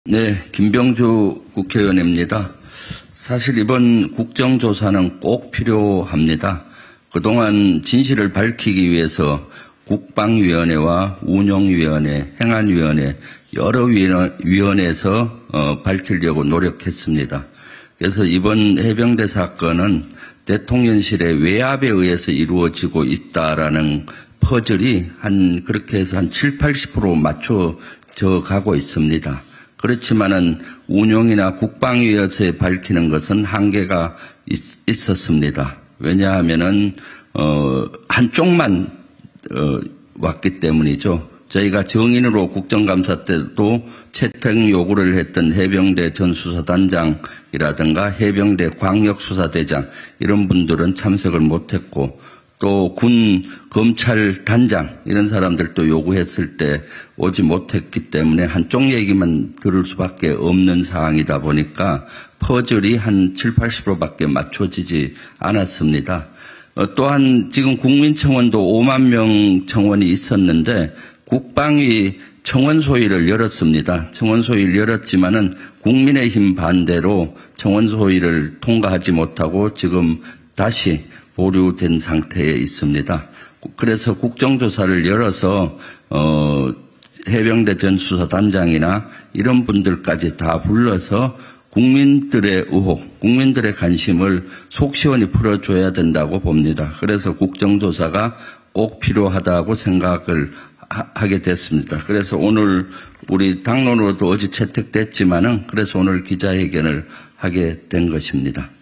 네, 김병주 국회의원입니다. 사실 이번 국정조사는 꼭 필요합니다. 그동안 진실을 밝히기 위해서 국방위원회와 운영위원회, 행안위원회 여러 위원회에서 밝히려고 노력했습니다. 그래서 이번 해병대 사건은 대통령실의 외압에 의해서 이루어지고 있다라는 퍼즐이 그렇게 해서 한 7, 80% 맞춰져 가고 있습니다. 그렇지만은 운용이나 국방위에서 밝히는 것은 한계가 있었습니다. 왜냐하면은 한쪽만 왔기 때문이죠. 저희가 정인으로 국정감사 때도 채택 요구를 했던 해병대 전수사단장이라든가 해병대 광역수사대장 이런 분들은 참석을 못했고, 또 군 검찰 단장 이런 사람들도 요구했을 때 오지 못했기 때문에 한쪽 얘기만 들을 수밖에 없는 상황이다 보니까 퍼즐이 한 7, 80%밖에 맞춰지지 않았습니다. 또한 지금 국민청원도 5만 명 청원이 있었는데 국방위 청원 소위를 열었습니다. 청원 소위를 열었지만은 국민의힘 반대로 청원 소위를 통과하지 못하고 지금 다시 보류된 상태에 있습니다. 그래서 국정조사를 열어서 해병대 전수사단장이나 이런 분들까지 다 불러서 국민들의 의혹, 국민들의 관심을 속 시원히 풀어줘야 된다고 봅니다. 그래서 국정조사가 꼭 필요하다고 생각을 하게 됐습니다. 그래서 오늘 우리 당론으로도 어제 채택됐지만은 그래서 오늘 기자회견을 하게 된 것입니다.